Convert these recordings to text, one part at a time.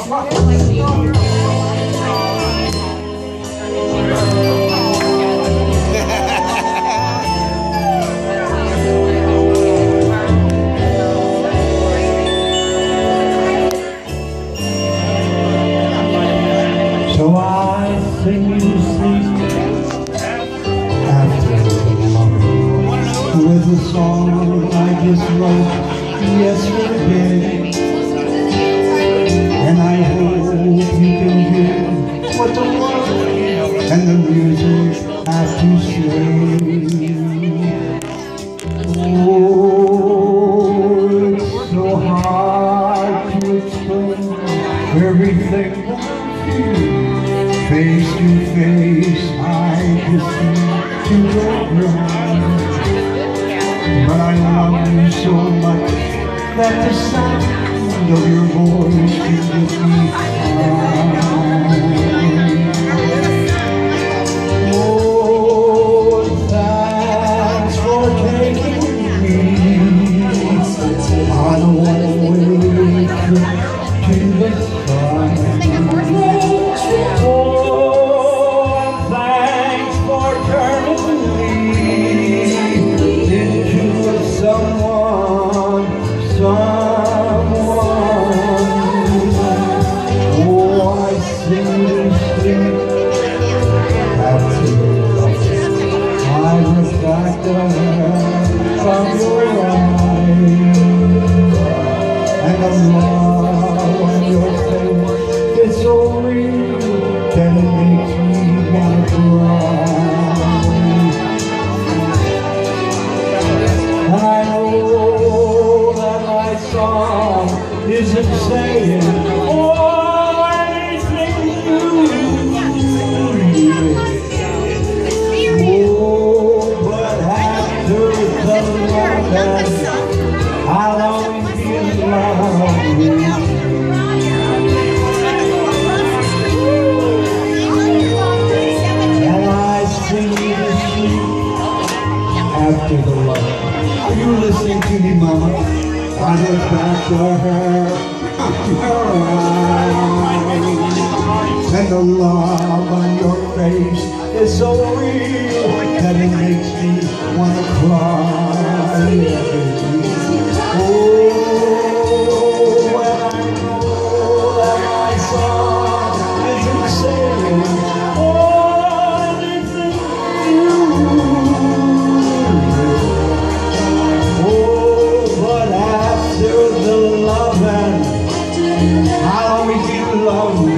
So I sing you to sleep after tomorrow with a song I just wrote yesterday, and I hope you can hear what the words and the music have to say. Oh, it's so hard to explain everything I feel. Face to face, I just need to go around. But I love you so much that the sound of your voice can get me high. Oh, thanks for taking me on a one-way trip to the sun. From your eyes, and the love on your face is so real that it makes me wanna cry. I know that my song isn't saying anything new. I'll always be in love with you. And I sing you to sleep after the love. Are you listening to me, Mama? I look back to her eyes, and the love on your face is so real that it makes me wanna cry. Oh, when I know that my song isn't saying anything new. Oh, but after the loving, I'll always be in love with you.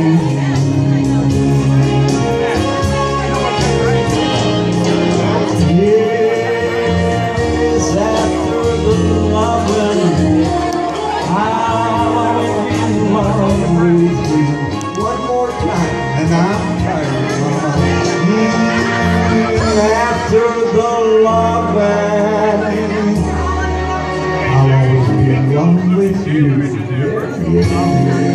And I'm tired after the loving, I'll always be in love with you. Yeah, yeah.